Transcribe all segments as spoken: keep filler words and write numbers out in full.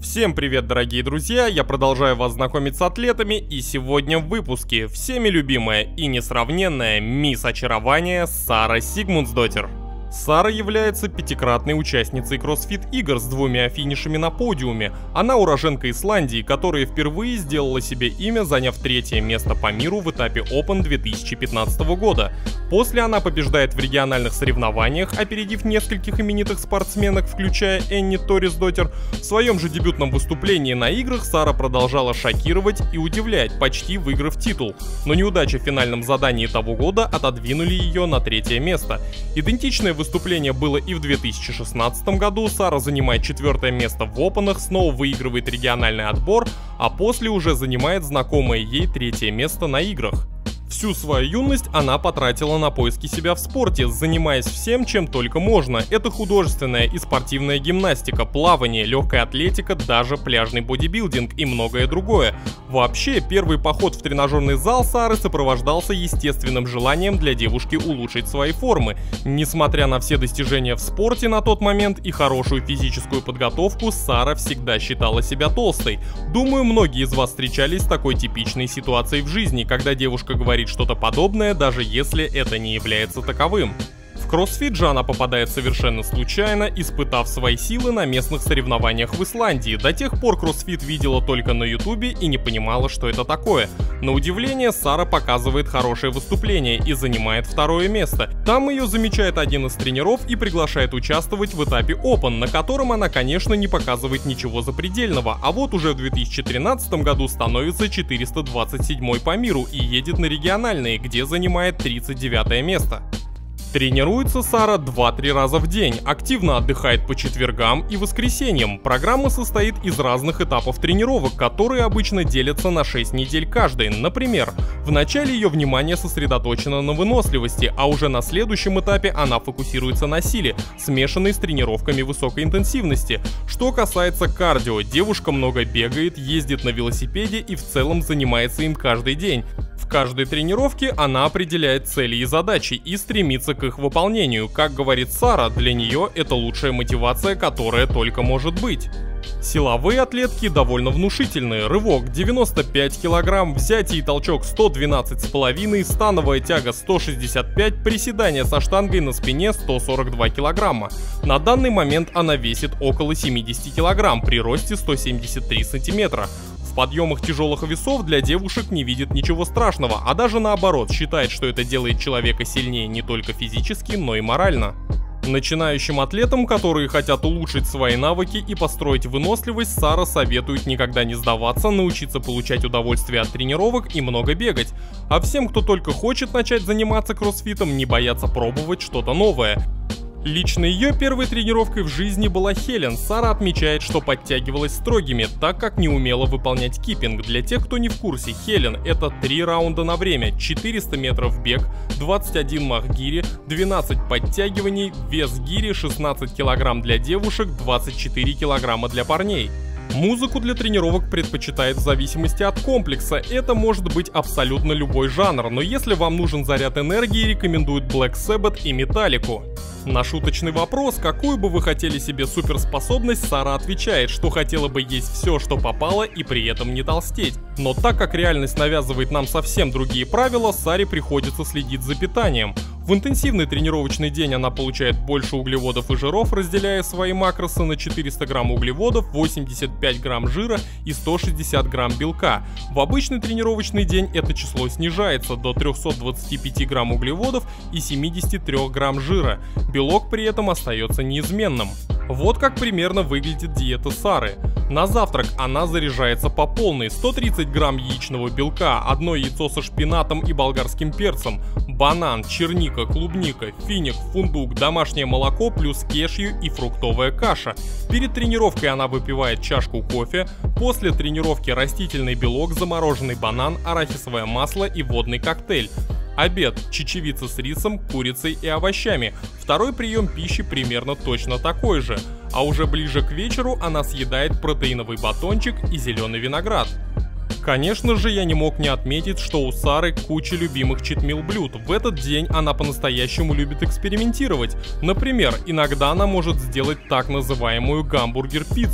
Всем привет, дорогие друзья, я продолжаю вас знакомить с атлетами, и сегодня в выпуске всеми любимая и несравненная мисс очарования Сара Сигмунdsдоттир. Сара является пятикратной участницей кроссфит-игр с двумя финишами на подиуме. Она уроженка Исландии, которая впервые сделала себе имя, заняв третье место по миру в этапе Open две тысячи пятнадцатого года. После она побеждает в региональных соревнованиях, опередив нескольких именитых спортсменок, включая Энни Торрисдоттир. В своем же дебютном выступлении на играх Сара продолжала шокировать и удивлять, почти выиграв титул. Но неудачи в финальном задании того года отодвинули ее на третье место. Идентичное выступление было и в две тысячи шестнадцатом году. Сара занимает четвертое место в опенах, снова выигрывает региональный отбор, а после уже занимает знакомое ей третье место на играх. Всю свою юность она потратила на поиски себя в спорте, занимаясь всем, чем только можно. Это художественная и спортивная гимнастика, плавание, легкая атлетика, даже пляжный бодибилдинг и многое другое. Вообще, первый поход в тренажерный зал Сары сопровождался естественным желанием для девушки улучшить свои формы. Несмотря на все достижения в спорте на тот момент и хорошую физическую подготовку, Сара всегда считала себя толстой. Думаю, многие из вас встречались с такой типичной ситуацией в жизни, когда девушка говорит что-то подобное, даже если это не является таковым. В кроссфит же она попадает совершенно случайно, испытав свои силы на местных соревнованиях в Исландии. До тех пор кроссфит видела только на ютубе и не понимала, что это такое. На удивление, Сара показывает хорошее выступление и занимает второе место. Там ее замечает один из тренеров и приглашает участвовать в этапе Open, на котором она, конечно, не показывает ничего запредельного, а вот уже в две тысячи тринадцатом году становится четыреста двадцать седьмой по миру и едет на региональные, где занимает тридцать девятое место. Тренируется Сара два-три раза в день, активно отдыхает по четвергам и воскресеньям. Программа состоит из разных этапов тренировок, которые обычно делятся на шесть недель каждый. Например, в начале ее внимание сосредоточено на выносливости, а уже на следующем этапе она фокусируется на силе, смешанной с тренировками высокой интенсивности. Что касается кардио, девушка много бегает, ездит на велосипеде и в целом занимается им каждый день. В каждой тренировке она определяет цели и задачи и стремится к их выполнению. Как говорит Сара, для нее это лучшая мотивация, которая только может быть. Силовые атлетки довольно внушительные. Рывок девяносто пять килограмм, взятие и толчок сто двенадцать с половиной, становая тяга сто шестьдесят пять, приседания со штангой на спине сто сорок два килограмма. На данный момент она весит около семидесяти килограмм при росте сто семьдесят три сантиметра. В подъемах тяжелых весов для девушек не видит ничего страшного, а даже наоборот, считает, что это делает человека сильнее не только физически, но и морально. Начинающим атлетам, которые хотят улучшить свои навыки и построить выносливость, Сара советует никогда не сдаваться, научиться получать удовольствие от тренировок и много бегать. А всем, кто только хочет начать заниматься кроссфитом, не бояться пробовать что-то новое. Лично ее первой тренировкой в жизни была Хелен. Сара отмечает, что подтягивалась строгими, так как не умела выполнять киппинг. Для тех, кто не в курсе, Хелен — это три раунда на время, четыреста метров бег, двадцать один мах гири, двенадцать подтягиваний, вес гири шестнадцать килограмм для девушек, двадцать четыре килограмма для парней. Музыку для тренировок предпочитает в зависимости от комплекса, это может быть абсолютно любой жанр, но если вам нужен заряд энергии, рекомендуют Black Sabbath и Металлику. На шуточный вопрос, какую бы вы хотели себе суперспособность, Сара отвечает, что хотела бы есть все, что попало, и при этом не толстеть. Но так как реальность навязывает нам совсем другие правила, Саре приходится следить за питанием. В интенсивный тренировочный день она получает больше углеводов и жиров, разделяя свои макросы на четыреста грамм углеводов, восемьдесят пять грамм жира и сто шестьдесят грамм белка. В обычный тренировочный день это число снижается до трёхсот двадцати пяти грамм углеводов и семидесяти трёх грамм жира. Белок при этом остается неизменным. Вот как примерно выглядит диета Сары. На завтрак она заряжается по полной: сто тридцать грамм яичного белка, одно яйцо со шпинатом и болгарским перцем, банан, черника, клубника, финик, фундук, домашнее молоко плюс кешью и фруктовая каша. Перед тренировкой она выпивает чашку кофе, после тренировки растительный белок, замороженный банан, арахисовое масло и водный коктейль. Обед – чечевица с рисом, курицей и овощами. Второй прием пищи примерно точно такой же. А уже ближе к вечеру она съедает протеиновый батончик и зеленый виноград. Конечно же, я не мог не отметить, что у Сары куча любимых читмил блюд. В этот день она по-настоящему любит экспериментировать. Например, иногда она может сделать так называемую гамбургер-пиццу.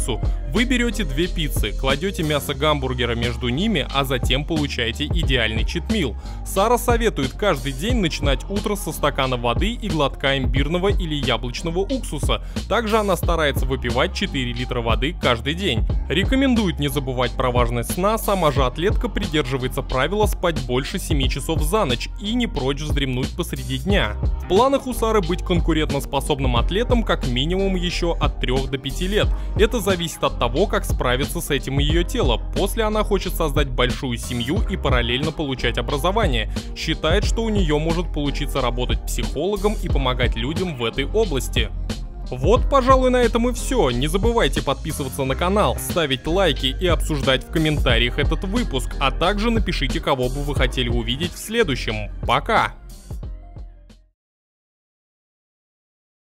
Вы берете две пиццы, кладете мясо гамбургера между ними, а затем получаете идеальный читмил. Сара советует каждый день начинать утро со стакана воды и глотка имбирного или яблочного уксуса. Также она старается выпивать четыре литра воды каждый день. Рекомендует не забывать про важность сна, сама же атлетка придерживается правила спать больше семи часов за ночь и не прочь вздремнуть посреди дня. В планах у Сары быть конкурентоспособным атлетом как минимум еще от трёх до пяти лет. Это зависит от того, как справится с этим ее тело. После она хочет создать большую семью и параллельно получать образование. Считает, что у нее может получиться работать психологом и помогать людям в этой области. Вот, пожалуй, на этом и все. Не забывайте подписываться на канал, ставить лайки и обсуждать в комментариях этот выпуск, а также напишите, кого бы вы хотели увидеть в следующем. Пока!